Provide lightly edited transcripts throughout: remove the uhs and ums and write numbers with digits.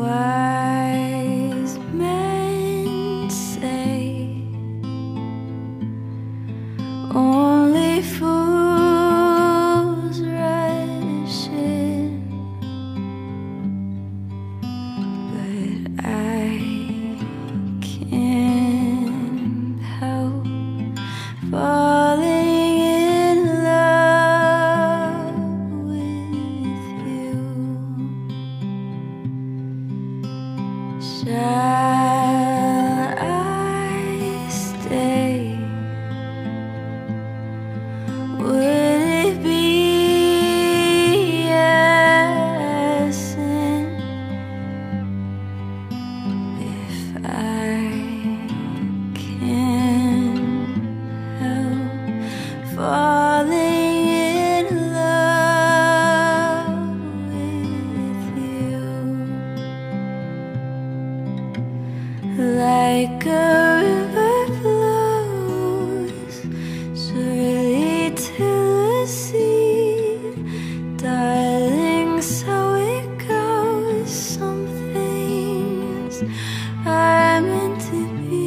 Wise men say only fools rush in, but I can't help falling in love with you. Shall I stay? Would it be a sin if I can't help falling in love with you? Like a river flows surely to the sea, darling, so it goes. Some things are meant to be.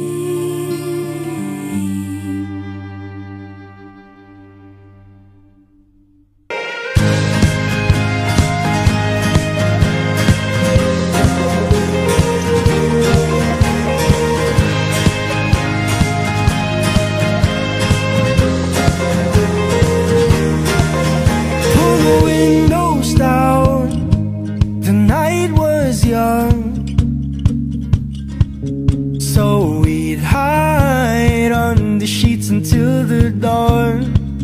Pull the windows down, the night was young, so we'd hide under sheets until the dawn.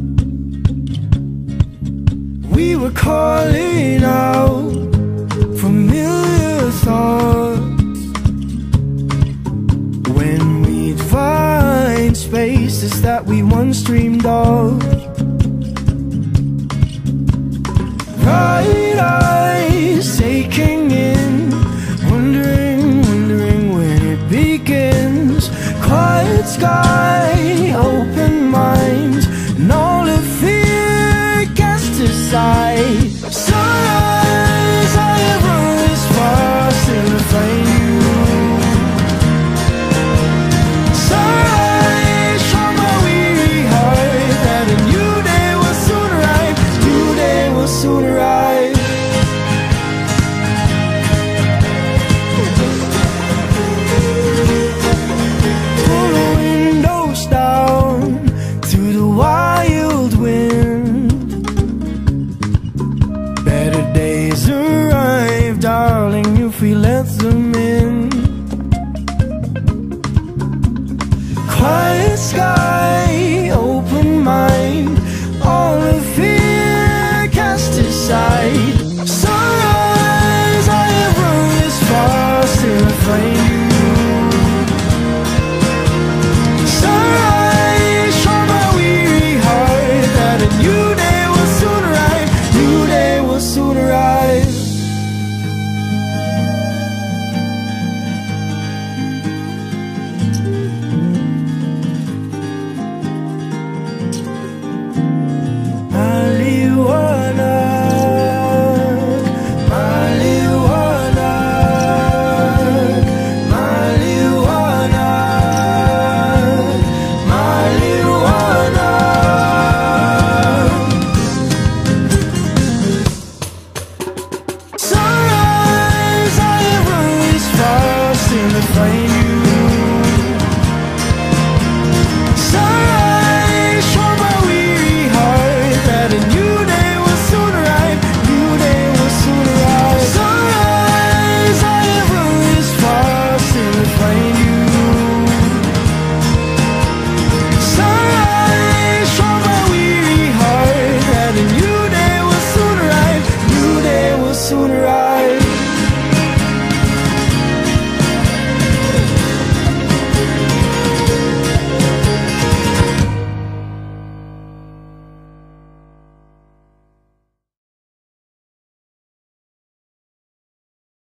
We were calling out familiar thoughts when we'd find spaces that we once dreamed of. Bright eyes taking in, wondering when it begins. Quiet sky, open mind, and all the fear cast aside. Sunrise, I have run this far still to find you. Sunrise, show my weary heart that a new day will soon arrive. New day will soon arrive. Pull the windows down to the wild wind. Better days arrive, darling, if we let them in. Quiet sky,